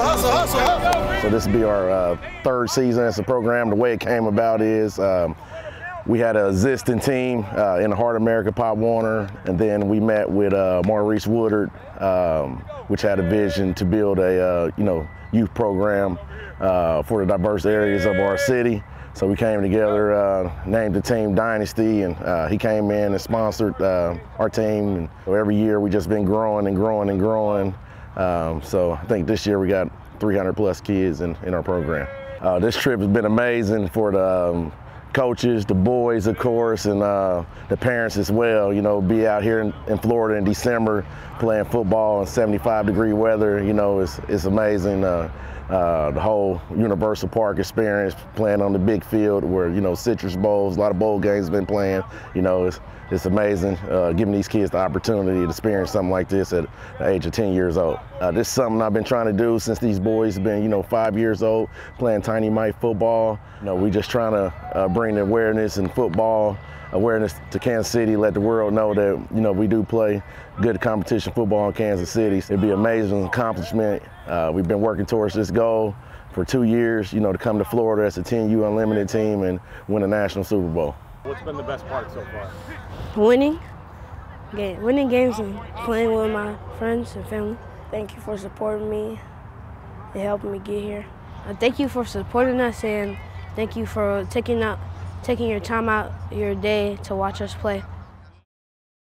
So this will be our third season as a program. The way it came about is we had an existing team in the Heart of America, Pop Warner, and then we met with Maurice Woodard, which had a vision to build a youth program for the diverse areas of our city. So we came together, named the team Dynasty, and he came in and sponsored our team. And so every year we just been growing and growing and growing. So I think this year we got 300 plus kids in our program. This trip has been amazing for the coaches, the boys, of course, and the parents as well. You know, be out here in Florida in December playing football in 75-degree weather, it's amazing. The whole Universal Park experience, playing on the big field where, Citrus Bowls, a lot of bowl games been playing, it's amazing giving these kids the opportunity to experience something like this at the age of 10 years old. This is something I've been trying to do since these boys have been, 5 years old, playing Tiny Mike football. We just trying to bring the awareness in football, awareness to Kansas City, let the world know that, we do play good competition football in Kansas City. It'd be an amazing accomplishment. We've been working towards this goal for 2 years, to come to Florida as a 10U Unlimited team and win a national Super Bowl. What's been the best part so far? Winning games and playing with my friends and family. Thank you for supporting me and helping me get here. Thank you for supporting us, and thank you for taking your time out your day to watch us play.